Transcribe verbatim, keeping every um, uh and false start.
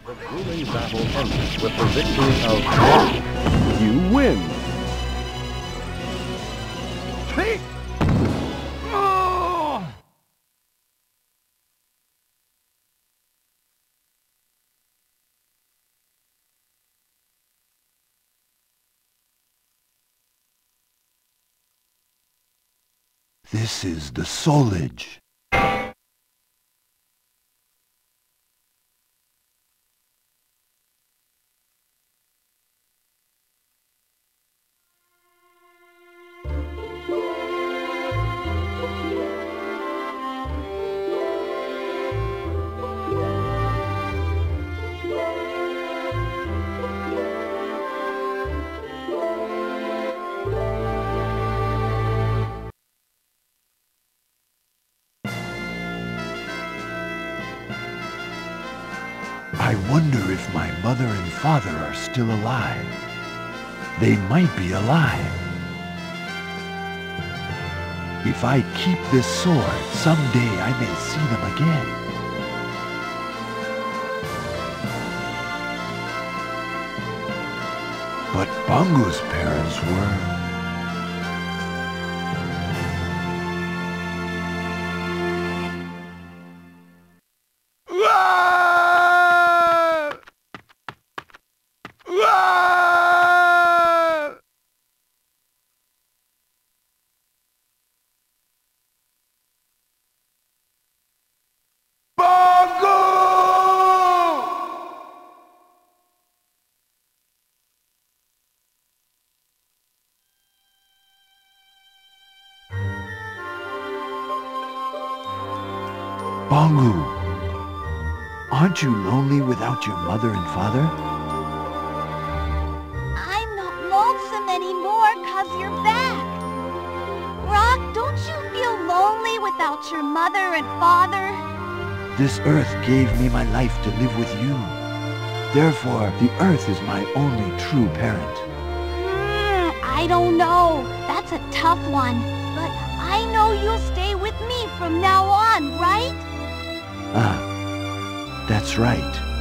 The grueling battle ends with the victory of Rock. You win! Hey! Oh! This is the Soulage. I wonder if my mother and father are still alive. They might be alive. If I keep this sword, someday I may see them again. But Bangu's parents were... Bangu, aren't you lonely without your mother and father? I'm not lonesome anymore 'cause you're back. Rock, don't you feel lonely without your mother and father? This earth gave me my life to live with you. Therefore, the earth is my only true parent. Hmm, I don't know. That's a tough one. But I know you'll stay with me from now on, right? Ah, that's right.